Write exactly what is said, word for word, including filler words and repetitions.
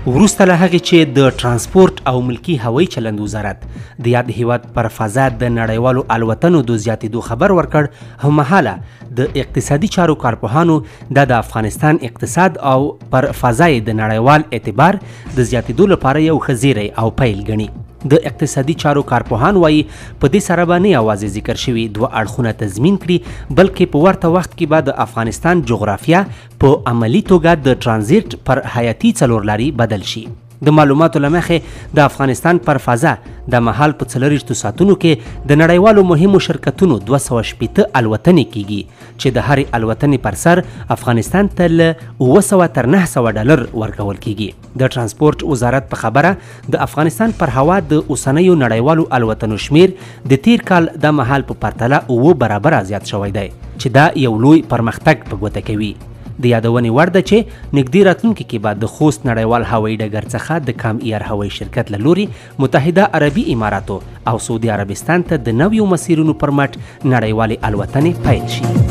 وروسته له هغې چې د ترانسپورت او ملکي هوایي چلند وزارت د یاد هیواد پر فضا د نړیوالو الوتنو د زیاتېدو خبر ورکړ، هممهاله د اقتصادي چارو کارپوهانو دا د افغانستان اقتصاد او پر فضا یې د نړیوال اعتبار د زیاتېدو لپاره یو ښه زیری او پیل ګڼي. د اقتصادي چارو کارپوهان وایي په دې سره به نه یوازې ذکر شوي دوه اړخونه تضمین کړي، بلکې په ورته وخت کې به د افغانستان جغرافیه په عملي توګه د ترانزیت پر حیاتي څلورلاري بدل شي. د معلوماتو له مخې د افغانستان پر فضا د مهال په څلرویشتو ساعتونو کې د نړیوالو مهمو شرکتونو دوه سوه شپېته الوتنې کیږي، چې د هرې الوتنې پر سر افغانستان ته له اوه سوه تر نهه سوه ډالر ورکول کیږي. د ترانسپورت وزارت په خبره د افغانستان پر هوا د اوسنیو نړیوالو الوتنو شمیر د تیر کال د مهال په پرتله اوه برابره زیات شوی دی، چې دا یو لوی پرمختګ په ګوته کوي. د یادونې وړ ده چې نږدې راتلونکي کې به د خوست نړیوال هوایي ډګر څخه د کام ایر هوایي شرکت له لوري متحده عربي اماراتو او سعودي عربستان ته د نویو مسیرونو پر مټ نړیوالې الوتنې پیل شي.